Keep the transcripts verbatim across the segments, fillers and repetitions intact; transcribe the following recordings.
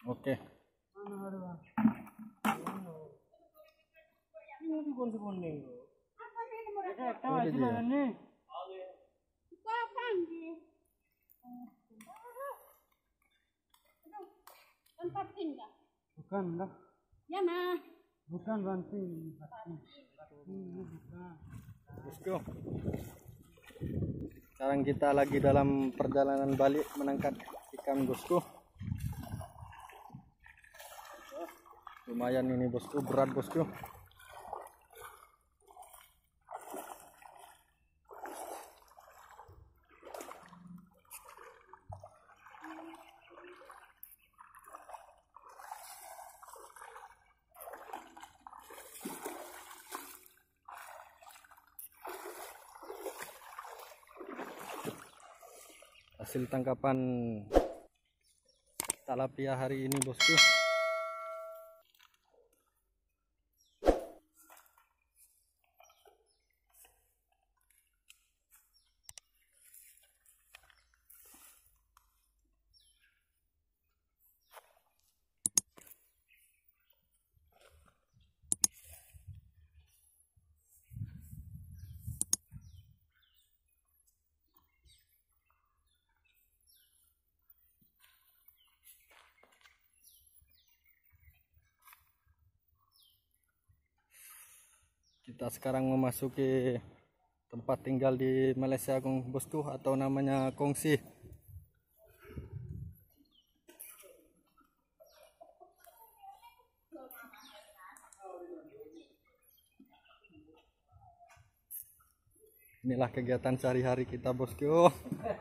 Oke. Bukan lah. Ya mah. Bukan banting. Bosku. Sekarang kita lagi dalam perjalanan balik menangkap ikan, bosku. Lumayan ini, bosku, berat, bosku. Hasil tangkapan tilapia hari ini, bosku. Kita sekarang memasuki tempat tinggal di Malaysia, bosku, atau namanya Kongsi. Inilah kegiatan sehari-hari kita, bosku.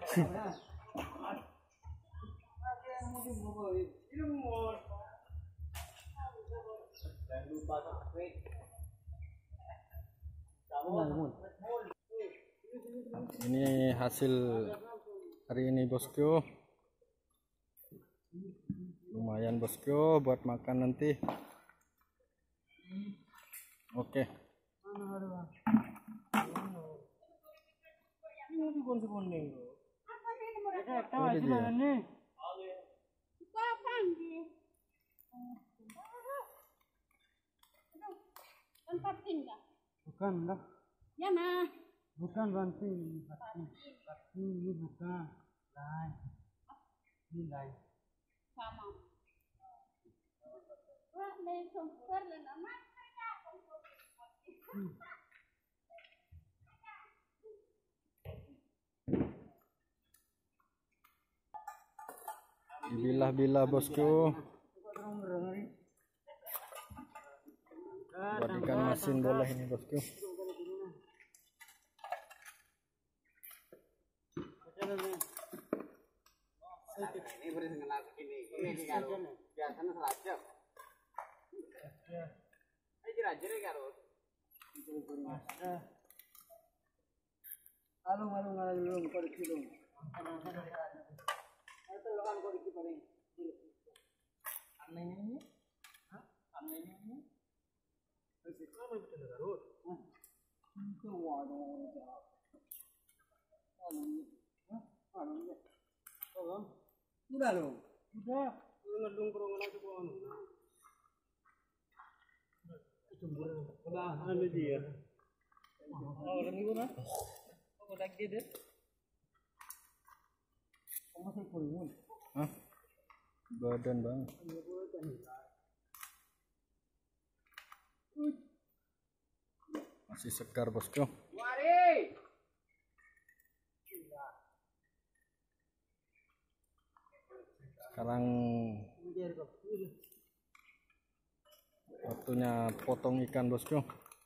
Ini hasil hari ini, bosku. Lumayan, bosku, buat makan nanti. Oke. Bukan lah. Ya mah. Bukan banting. Ini bukan. Lain. Ini lain. Sama. Wah, dari sumber dan amat. Bilah-bilah, bosku. Buat ikan masin boleh ini, bosku. Ini beri sengaja segini. Ini karo biasanya selajap. Ini jira-jira karo. Alung alung alung kau dikilung. Itu lokan kau dikit paling. Aneh ini? Hah? Aneh ini? Sekarang mau bikin garut. Itu waduh. Alung. Hah? Alung ya. Alung. Udah loh. Udah. Ngedung kerungan aja gua anu. Cemburu. Udah, anu dia. Oh, kan ibu nah. Aku lagi deh. Kamu masih kulimun. Hah? Badan bang. Masih segar, bosku. Mari. Sekarang waktunya potong ikan, bosku.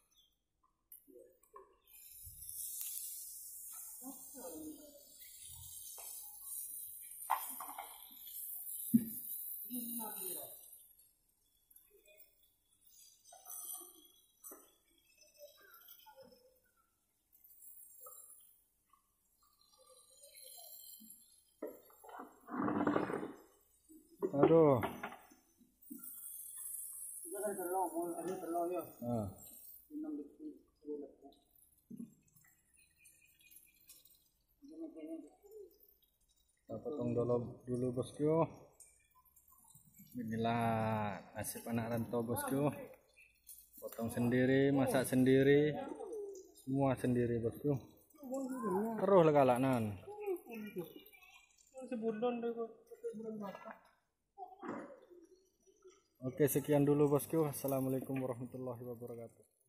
Aduh. Ah. Kita potong dulu dulu, bosku. Inilah nasib anak rantau bosku. Potong sendiri, masak sendiri, semua sendiri bosku. Terus lah kalanan. Oke, sekian dulu bosku. Assalamualaikum warahmatullahi wabarakatuh.